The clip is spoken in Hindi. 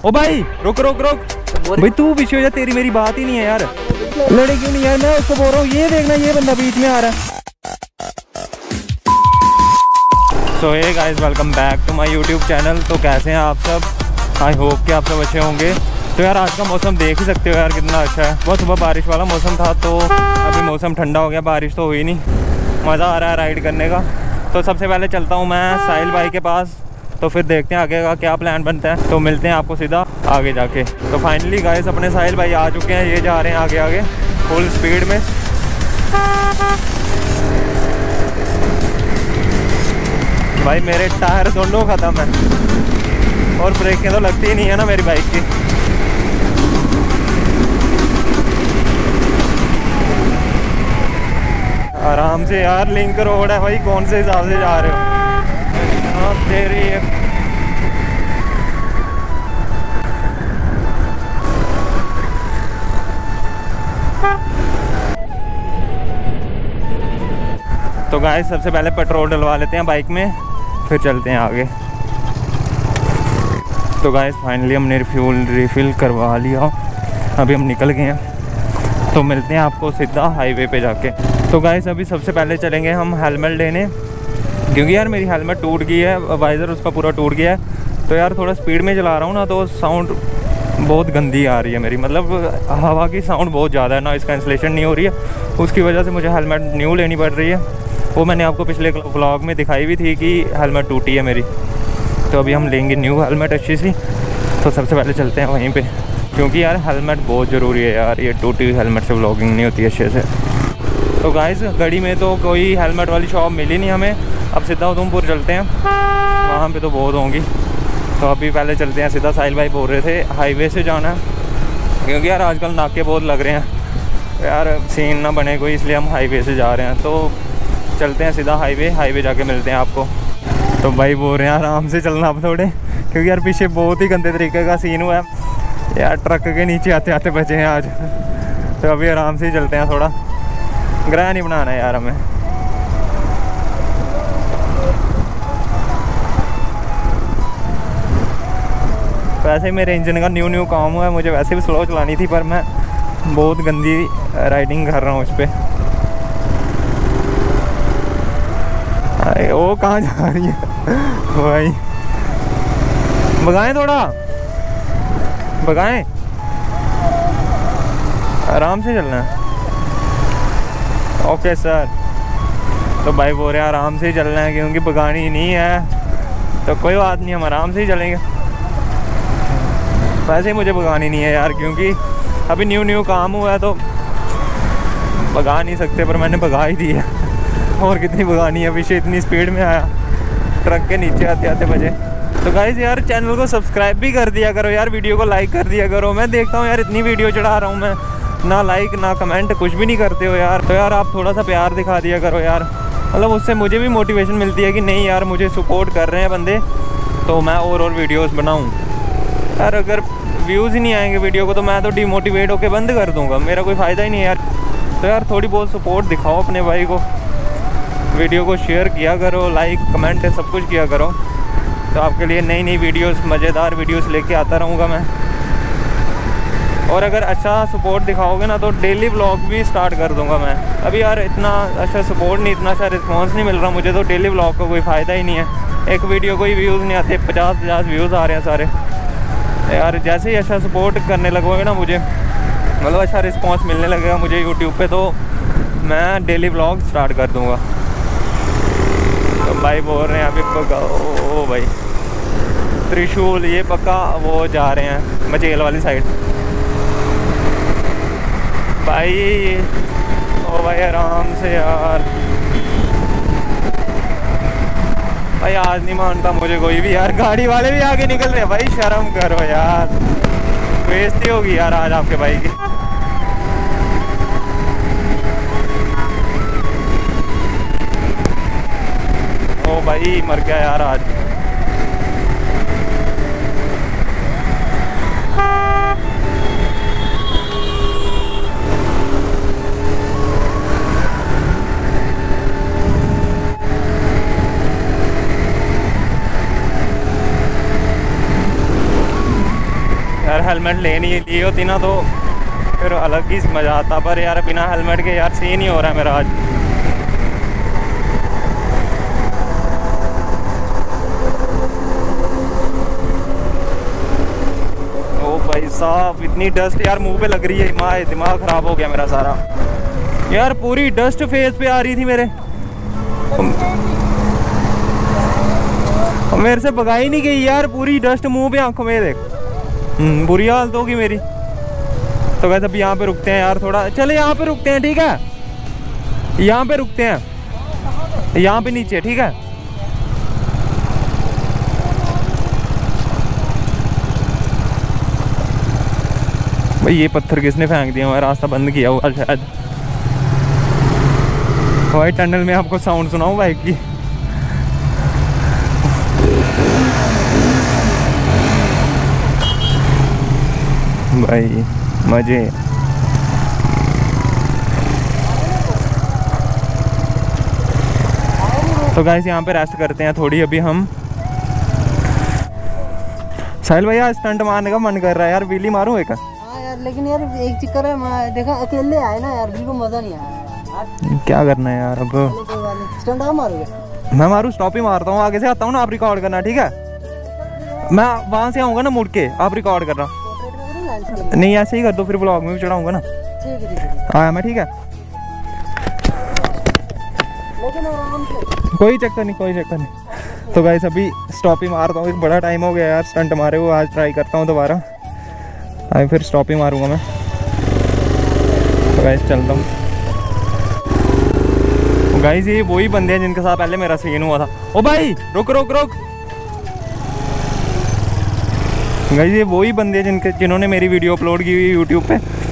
ओ भाई रुक रुक रुक भाई, तू पीछे हो जा, तेरी मेरी बात ही नहीं है यार। लड़े क्यों नहीं यार, मैं उसको बोल रहा हूँ। ये देखना, ये बंदा बीच में आ रहा है। So hey guys, welcome back to my YouTube channel. तो कैसे हैं आप सब? आई होप कि आप सब अच्छे होंगे। तो यार आज का मौसम देख ही सकते हो यार कितना अच्छा है। बहुत सुबह बारिश वाला मौसम था, तो अभी मौसम ठंडा हो गया, बारिश तो हुई नहीं। मज़ा आ रहा है राइड करने का। तो सबसे पहले चलता हूँ मैं साहिल भाई के पास, तो फिर देखते हैं आगे का क्या प्लान बनता है। तो मिलते हैं आपको सीधा आगे जाके। तो फाइनली गाइस अपने साहिल भाई आ चुके हैं, ये जा रहे हैं आगे आगे फुल स्पीड में। भाई मेरे टायर दोनों ख़त्म है और ब्रेकें तो लगती ही नहीं है ना मेरी बाइक की। आराम से यार, लिंक रोड है भाई, कौन से हिसाब से जा रहे हो? तेरी तो गाइस सबसे पहले पेट्रोल डलवा लेते हैं बाइक में, फिर चलते हैं आगे। तो गाइस फाइनली हमने फ्यूल रिफ़िल करवा लिया, अभी हम निकल गए हैं। तो मिलते हैं आपको सीधा हाईवे पे जाके। तो गाइस अभी सबसे पहले चलेंगे हम हेलमेट लेने, क्योंकि यार मेरी हेलमेट टूट गई है, वाइज़र उसका पूरा टूट गया है। तो यार थोड़ा स्पीड में चला रहा हूँ ना, तो साउंड बहुत गंदी आ रही है मेरी, मतलब हवा की साउंड बहुत ज़्यादा है ना, इसका इंसुलेशन नहीं हो रही है। उसकी वजह से मुझे हेलमेट न्यू लेनी पड़ रही है। वो मैंने आपको पिछले व्लॉग में दिखाई भी थी कि हेलमेट टूटी है मेरी। तो अभी हम लेंगे न्यू हेलमेट अच्छी सी। तो सबसे पहले चलते हैं वहीं पे, क्योंकि यार हेलमेट बहुत ज़रूरी है यार, ये टूटी हुई हेलमेट से व्लॉगिंग नहीं होती अच्छे से। तो गाइस गड़ी में तो कोई हेलमेट वाली शॉप मिली नहीं हमें, अब सीधा उधमपुर चलते हैं, वहाँ पे तो बहुत होंगी। तो अभी पहले चलते हैं सीधा, साहिल भाई बोल रहे थे हाईवे से जाना है, क्योंकि यार आजकल नाके बहुत लग रहे हैं, तो यार सीन ना बने कोई, इसलिए हम हाईवे से जा रहे हैं। तो चलते हैं सीधा हाईवे जाके मिलते हैं आपको। तो भाई बोल रहे हैं आराम से चलना आप थोड़े, क्योंकि यार पीछे बहुत ही गंदे तरीके का सीन हुआ है यार, ट्रक के नीचे आते आते बचे हैं आज। तो अभी आराम से ही चलते हैं, थोड़ा ग्रह नहीं बनाना है यार हमें। वैसे ही मेरे इंजन का न्यू काम हुआ है, मुझे वैसे भी स्लो चलानी थी, पर मैं बहुत गंदी राइडिंग कर रहा हूँ उस पर। वो कहाँ जा रही है भाई? भगाएं थोड़ा, भगाएं, आराम से चलना है। Okay sir. तो भाई बोल रहे हैं आराम से ही चलना है, क्योंकि भगानी नहीं है। तो कोई बात नहीं, हम आराम से ही चलेंगे। वैसे ही मुझे भगानी नहीं है यार, क्योंकि अभी न्यू काम हुआ है, तो भगा नहीं सकते, पर मैंने भगा ही दी है। और कितनी भगानी है, पीछे इतनी स्पीड में आया, ट्रक के नीचे आते आते बजे। तो गाइस यार चैनल को सब्सक्राइब भी कर दिया करो यार, वीडियो को लाइक कर दिया करो। मैं देखता हूँ यार इतनी वीडियो चढ़ा रहा हूँ मैं, ना लाइक ना कमेंट, कुछ भी नहीं करते हो यार। तो यार आप थोड़ा सा प्यार दिखा दिया करो यार, मतलब उससे मुझे भी मोटिवेशन मिलती है कि नहीं यार मुझे सपोर्ट कर रहे हैं बंदे, तो मैं और वीडियोस बनाऊँ यार। अगर व्यूज़ ही नहीं आएंगे वीडियो को, तो मैं तो डिमोटिवेट होकर बंद कर दूँगा, मेरा कोई फ़ायदा ही नहीं है यार। तो यार थोड़ी बहुत सपोर्ट दिखाओ अपने भाई को, वीडियो को शेयर किया करो, लाइक कमेंट सब कुछ किया करो। तो आपके लिए नई नई वीडियोस, मज़ेदार वीडियोस लेके आता रहूँगा मैं। और अगर अच्छा सपोर्ट दिखाओगे ना, तो डेली व्लॉग भी स्टार्ट कर दूँगा मैं। अभी यार इतना अच्छा सपोर्ट नहीं, इतना अच्छा रिस्पॉन्स नहीं मिल रहा मुझे, तो डेली व्लॉग का कोई फ़ायदा ही नहीं है। एक वीडियो को ही व्यूज़ नहीं आते, 50 व्यूज़ आ रहे हैं सारे यार। जैसे ही अच्छा सपोर्ट करने लगोगे ना मुझे, मतलब अच्छा रिस्पॉन्स मिलने लगेगा मुझे यूट्यूब पे, तो मैं डेली व्लॉग स्टार्ट कर दूँगा। तो भाई बोल रहे हैं अभी पक्का, ओ भाई त्रिशूल, ये पक्का वो जा रहे हैं मचेल वाली साइड। भाई ओ भाई आराम से यार, भाई आज नहीं मानता मुझे कोई भी यार, गाड़ी वाले भी आगे निकल रहे हैं भाई, शर्म करो यार, बेइज्जती होगी यार आज आपके भाई की। ओ भाई मर गया यार आज। यार हेलमेट ले नहीं ली होती ना तो फिर अलग ही मज़ा आता, पर यार बिना हेलमेट के यार सीन ही हो रहा है मेरा आज। ओ भाई साहब इतनी डस्ट यार मुंह पे लग रही है, माँ दिमाग ख़राब हो गया मेरा सारा यार, पूरी डस्ट फेस पे आ रही थी मेरे, मेरे से भगाई नहीं गई यार, पूरी डस्ट मुंह पे आंखों में देख। बुरी हालत होगी मेरी। तो वैसे अभी यहाँ पे रुकते हैं यार थोड़ा, चले यहाँ पे रुकते हैं ठीक है, यहाँ पे रुकते हैं, यहाँ पे नीचे ठीक है। भाई ये पत्थर किसने फेंक दिया, हमारा रास्ता बंद किया हुआ शायद। भाई टनल में आपको साउंड सुनाऊं बाइक की, भाई मजे। तो गाइस यहाँ पे रेस्ट करते हैं थोड़ी अभी हम। साहिल भैया स्टंट मारने का मन कर रहा है यार, व्हीली मारूं एक? हाँ यार, लेकिन यार एक चक्कर है, मैं देखा अकेले आए ना यार, बिल्कुल मजा नहीं आया। क्या करना है यार अब? स्टंट आप मारोगे? मैं मारूं, स्टॉप ही मारता हूँ, आगे से आता हूँ ना, आप रिकॉर्ड करना ठीक है। मैं वहाँ से आऊँगा ना मुड़ के, आप रिकॉर्ड करना। नहीं ऐसे ही कर दो, फिर ब्लॉग में भी चढ़ाऊंगा ना। ठीक है आया मैं ठीक है, लेकिन आराम से, कोई चक्कर नहीं, कोई चक्कर नहीं। तो गाइस अभी स्टॉप ही मारता हूँ, एक बड़ा टाइम हो गया यार स्टंट मारे हुए, आज ट्राई करता हूँ दोबारा, अभी फिर स्टॉप ही मारूंगा मैं। तो गाइस चलता हूँ। गाइस ये वही बंदे हैं जिनके साथ पहले मेरा सीन हुआ था। ओ भाई रुक रुक रुक। गाइस ये वही बंदे हैं जिन्होंने मेरी वीडियो अपलोड की हुई यूट्यूब पे।